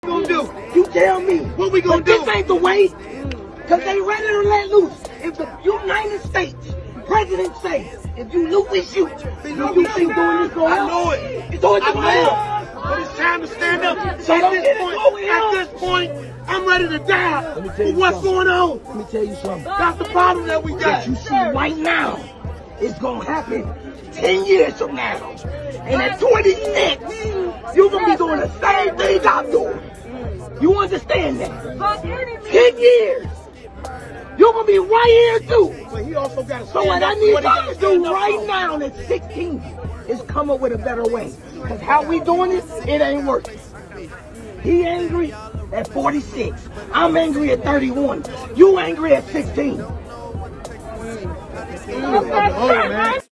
gonna do? You tell me. What we gonna do? This ain't the way. Because they ready to let loose. If the United States president says, if you loot, we shoot. You think doing this going I know it. It's always going on. But it's time to stand up. So At this this point, I'm ready to die. For what's going on? Let me tell you something. That's the problem that we got. That you see right now, it's going to happen 10 years from now. And at 26, you're going to be doing the same thing I'm doing. You understand that? 10 years. You're going to be right here too. But he also got to So what I need y'all to do right now at 16 is come up with a better way. Because how we doing this, it ain't working. He angry at 46. I'm angry at 31. You angry at 16. man.